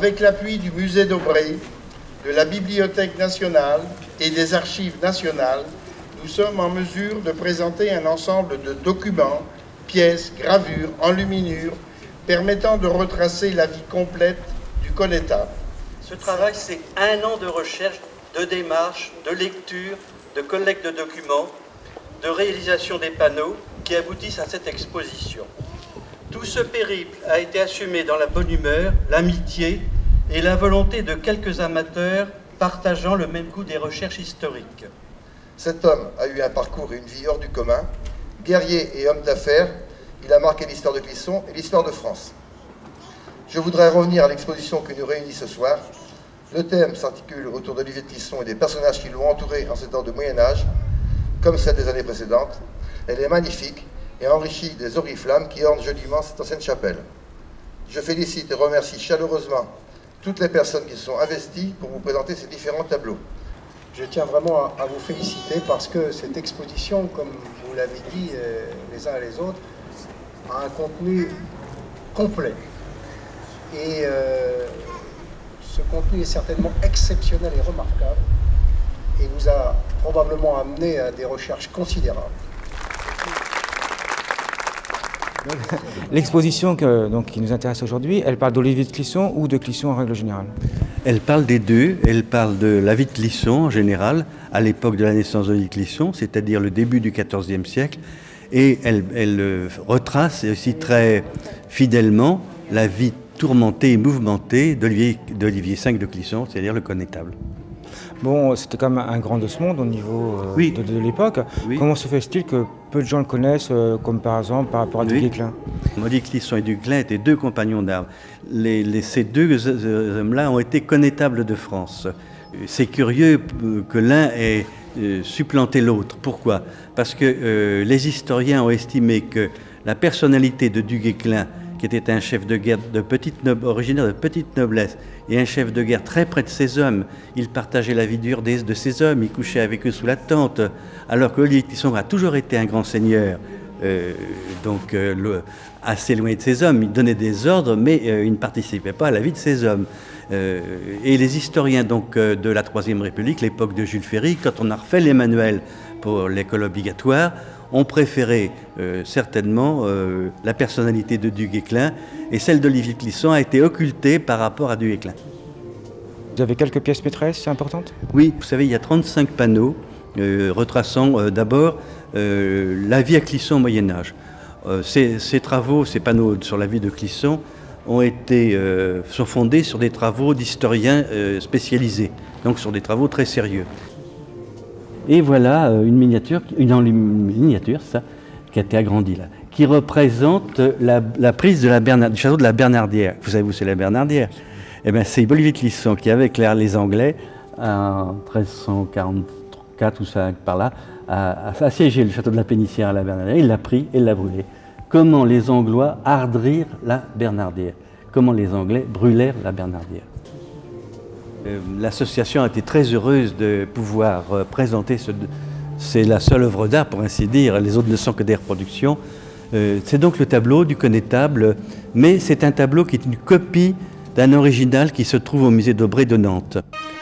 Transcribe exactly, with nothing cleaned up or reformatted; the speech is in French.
Avec l'appui du musée d'Aubray, de la Bibliothèque nationale et des archives nationales, nous sommes en mesure de présenter un ensemble de documents, pièces, gravures, enluminures, permettant de retracer la vie complète du connétable. Ce travail, c'est un an de recherche, de démarche, de lecture, de collecte de documents, de réalisation des panneaux qui aboutissent à cette exposition. Tout ce périple a été assumé dans la bonne humeur, l'amitié et la volonté de quelques amateurs partageant le même goût des recherches historiques. Cet homme a eu un parcours et une vie hors du commun. Guerrier et homme d'affaires, il a marqué l'histoire de Clisson et l'histoire de France. Je voudrais revenir à l'exposition qui nous réunit ce soir. Le thème s'articule autour d'Olivier de Clisson et des personnages qui l'ont entouré en ces temps de Moyen-Âge, comme celle des années précédentes. Elle est magnifique et enrichie des oriflammes qui ornent joliment cette ancienne chapelle. Je félicite et remercie chaleureusement toutes les personnes qui se sont investies pour vous présenter ces différents tableaux. Je tiens vraiment à, à vous féliciter parce que cette exposition, comme vous l'avez dit euh, les uns et les autres, a un contenu complet. Et euh, ce contenu est certainement exceptionnel et remarquable et vous a probablement amené à des recherches considérables. L'exposition que, donc, qui nous intéresse aujourd'hui, elle parle d'Olivier de Clisson ou de Clisson en règle générale? Elle parle des deux. Elle parle de la vie de Clisson en général, à l'époque de la naissance d'Olivier de Clisson, c'est-à-dire le début du quatorzième siècle. Et elle, elle retrace aussi très fidèlement la vie tourmentée et mouvementée d'Olivier d'Olivier cinq de Clisson, c'est-à-dire le connétable. Bon, c'était quand même un grand de ce monde au niveau euh, oui. de, de l'époque. Oui. Comment se fait-il que peu de gens le connaissent, euh, comme par exemple par rapport à du Guesclin? Olivier de Clisson et du Guesclin étaient deux compagnons d'armes. Les, les, ces deux hommes-là ont été connétables de France. C'est curieux que l'un ait euh, supplanté l'autre. Pourquoi? Parce que euh, les historiens ont estimé que la personnalité de du Guesclin, qui était un chef de guerre de petite noble, originaire de petite noblesse, et un chef de guerre très près de ses hommes. Il partageait la vie dure des, de ses hommes, il couchait avec eux sous la tente, alors que Olivier de Clisson a toujours été un grand seigneur, euh, donc euh, le, assez loin de ses hommes. Il donnait des ordres, mais euh, il ne participait pas à la vie de ses hommes. Euh, et les historiens donc, euh, de la Troisième République, l'époque de Jules Ferry, quand on a refait les manuels pour l'école obligatoire, ont préféré euh, certainement euh, la personnalité de du Guesclin, et celle d'Olivier de Clisson a été occultée par rapport à du Guesclin. Vous avez quelques pièces maîtresses importantes? Oui, vous savez, il y a trente-cinq panneaux euh, retraçant euh, d'abord euh, la vie à Clisson au Moyen-Âge. Euh, ces, ces travaux, ces panneaux sur la vie de Clisson ont été, euh, sont fondés sur des travaux d'historiens euh, spécialisés, donc sur des travaux très sérieux. Et voilà une miniature, une miniature ça, qui a été agrandie là, qui représente la, la prise de la Bernard, du château de la Bernardière. Vous savez où c'est la Bernardière? Eh bien, c'est Olivier de Clisson qui, avec les Anglais, en treize cent quarante-quatre ou cinq par là, a, a assiégé le château de la Pénissière à la Bernardière. Il l'a pris et l'a brûlé. Comment les Anglois ardrirent la Bernardière? Comment les Anglais brûlèrent la Bernardière? L'association a été très heureuse de pouvoir euh, présenter ce... C'est la seule œuvre d'art, pour ainsi dire, les autres ne sont que des reproductions. Euh, c'est donc le tableau du connétable, mais c'est un tableau qui est une copie d'un original qui se trouve au musée d'Aubray de Nantes.